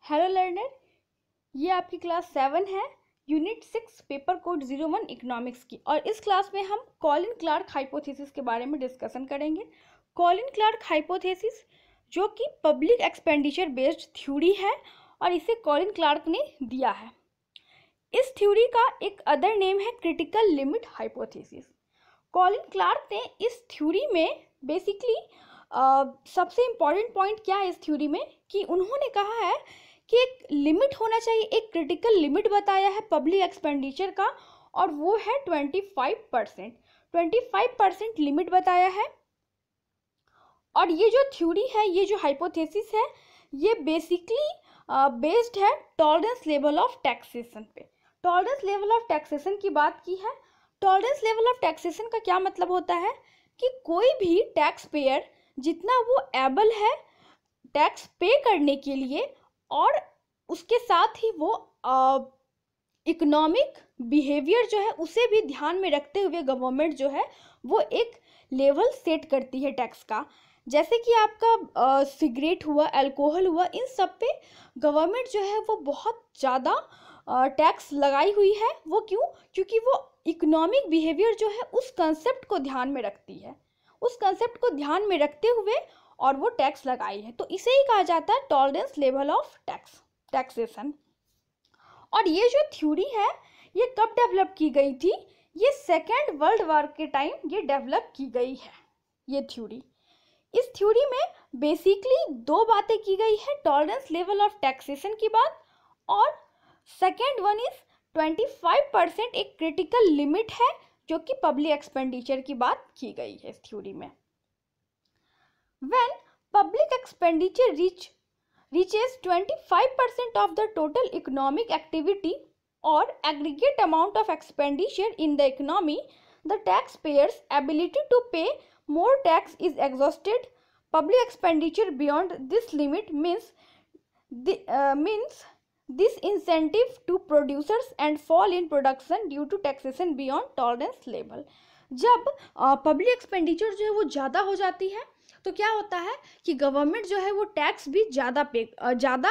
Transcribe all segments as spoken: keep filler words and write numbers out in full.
Hello learner, ये आपकी class seven है, unit six, paper code zero one economics की। और इस क्लास में हम कॉलिन क्लार्क हाइपोथेसिस के बारे में डिस्कशन करेंगे। कॉलिन क्लार्क हाइपोथेसिस जो कि पब्लिक एक्सपेंडिचर बेस्ड थ्योरी है और इसे कॉलिन क्लार्क ने दिया है। इस थ्योरी का एक अदर नेम है critical limit hypothesis. Colin Clark ने इस थ्योरी में बेसिकली uh, सबसे इम्पॉर्टेंट पॉइंट क्या है इस थ्योरी में कि उन्होंने कहा है कि एक लिमिट होना चाहिए, एक क्रिटिकल लिमिट बताया है पब्लिक एक्सपेंडिचर का, और वो है twenty five percent twenty five percent limit बताया है। और ये जो थ्योरी है, ये जो हाइपोथेसिस है, ये बेसिकली बेस्ड है टॉलरेंस लेवल ऑफ टैक्सेशन पे। टॉलरेंस लेवल ऑफ टैक्सेशन की बात की है। टॉलरेंस लेवल ऑफ टैक्सेशन का क्या मतलब होता है कि कोई भी टैक्स पेयर जितना वो एबल है टैक्स पे करने के लिए, और उसके साथ ही वो इकोनॉमिक बिहेवियर जो है उसे भी ध्यान में रखते हुए गवर्नमेंट जो है वो एक लेवल सेट करती है टैक्स का। जैसे कि आपका सिगरेट हुआ, अल्कोहल हुआ, इन सब पे गवर्नमेंट जो है वो बहुत ज़्यादा टैक्स लगाई हुई है। वो क्यों? क्योंकि वो इकोनॉमिक बिहेवियर जो है उस कंसेप्ट को ध्यान में रखती है, उस कंसेप्ट को ध्यान में रखते हुए और वो टैक्स लगाई है। तो इसे ही कहा जाता है tolerance level of tax taxation. और ये जो थ्योरी है ये कब डेवलप की गई थी? ये सेकेंड वर्ल्ड वॉर के टाइम ये डेवलप की गई है ये थ्योरी। इस थ्योरी में बेसिकली दो बातें की गई है, टॉलरेंस लेवल ऑफ टैक्सेशन की बात, और second one is twenty five percent एक क्रिटिकल लिमिट है जो कि पब्लिक एक्सपेंडिचर की बात की गई है इस थ्योरी में। When public expenditure reach, reaches twenty-five percent of the total economic activity or aggregate amount of expenditure in the economy, the taxpayer's ability to pay more tax is exhausted. Public expenditure beyond this limit means the, uh, means this incentive to producers and fall in production due to taxation beyond tolerance level. जब public uh, expenditure जो है वो ज़्यादा हो जाती है तो क्या होता है कि गवर्नमेंट जो है वो टैक्स भी ज़्यादा पे ज़्यादा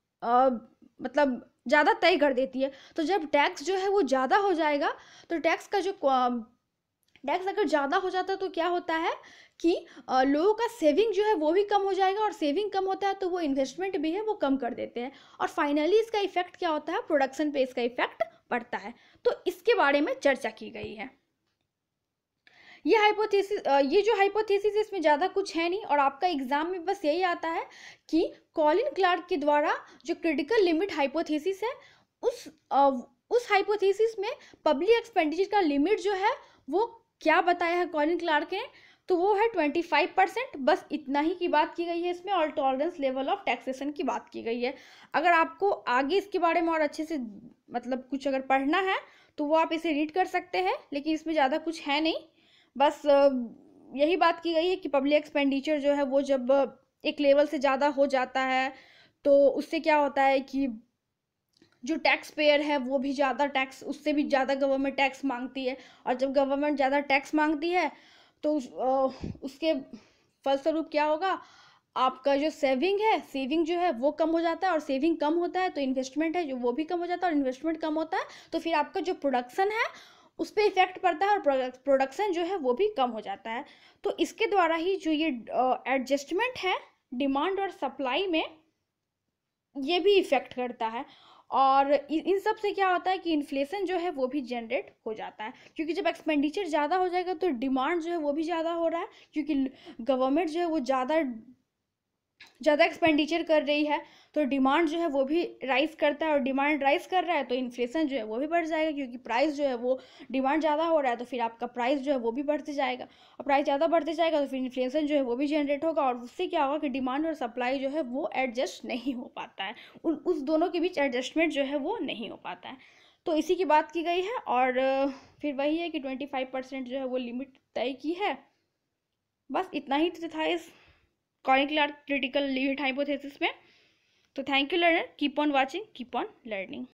मतलब ज़्यादा तय कर देती है। तो जब टैक्स जो है वो ज़्यादा हो जाएगा तो टैक्स का जो टैक्स अगर ज़्यादा हो जाता है तो क्या होता है कि लोगों का सेविंग जो है वो भी कम हो जाएगा, और सेविंग कम होता है तो वो इन्वेस्टमेंट भी है वो कम कर देते हैं, और फाइनली इसका इफेक्ट क्या होता है? प्रोडक्शन पे इसका इफेक्ट पड़ता है। तो इसके बारे में चर्चा की गई है। ये हाइपोथेसिस ये जो हाइपोथेसिस इसमें ज़्यादा कुछ है नहीं, और आपका एग्जाम में बस यही आता है कि कॉलिन क्लार्क के द्वारा जो क्रिटिकल लिमिट हाइपोथेसिस है उस आ, उस हाइपोथेसिस में पब्लिक एक्सपेंडिचर का लिमिट जो है वो क्या बताया है कॉलिन क्लार्क ने, तो वो है ट्वेंटी फाइव परसेंट। बस इतना ही की बात की गई है इसमें, और टॉलरेंस लेवल ऑफ टैक्सेशन की बात की गई है। अगर आपको आगे इसके बारे में और अच्छे से मतलब कुछ अगर पढ़ना है तो वो आप इसे रीड कर सकते हैं, लेकिन इसमें ज़्यादा कुछ है नहीं। बस यही बात की गई है कि पब्लिक एक्सपेंडिचर जो है वो जब एक लेवल से ज़्यादा हो जाता है तो उससे क्या होता है कि जो टैक्स पेयर है वो भी ज़्यादा टैक्स, उससे भी ज़्यादा गवर्नमेंट टैक्स मांगती है, और जब गवर्नमेंट ज़्यादा टैक्स मांगती है तो उस, उसके फलस्वरूप क्या होगा? आपका जो सेविंग है सेविंग जो है वो कम हो जाता है, और सेविंग कम होता है तो इन्वेस्टमेंट है जो वो भी कम हो जाता है, और इन्वेस्टमेंट कम होता है तो फिर आपका जो प्रोडक्शन है उस पर इफेक्ट पड़ता है, और प्रोडक्शन जो है वो भी कम हो जाता है। तो इसके द्वारा ही जो ये एडजस्टमेंट है डिमांड और सप्लाई में, ये भी इफेक्ट करता है। और इन सब से क्या होता है कि इन्फ्लेशन जो है वो भी जनरेट हो जाता है, क्योंकि जब एक्सपेंडिचर ज़्यादा हो जाएगा तो डिमांड जो है वो भी ज़्यादा हो रहा है, क्योंकि गवर्नमेंट जो है वो ज़्यादा ज़्यादा एक्सपेंडिचर कर रही है तो डिमांड जो है वो भी राइज करता है, और डिमांड राइज कर रहा है तो इन्फ्लेशन जो है वो भी बढ़ जाएगा, क्योंकि प्राइस जो है वो डिमांड ज़्यादा हो रहा है तो फिर आपका प्राइस जो है वो भी बढ़ते जाएगा, और प्राइस ज़्यादा बढ़ते जाएगा तो फिर इन्फ्लेशन जो है वो भी जनरेट होगा, और उससे क्या होगा कि डिमांड और सप्लाई जो है वो एडजस्ट नहीं हो पाता है, उन उस दोनों के बीच एडजस्टमेंट जो है वो नहीं हो पाता है। तो इसी की बात की गई है, और फिर वही है कि ट्वेंटी फाइव परसेंट जो है वो लिमिट तय की है। बस इतना ही था इस Colin Clark critical limit hypothesis में। तो thank you learner, keep on watching, keep on learning.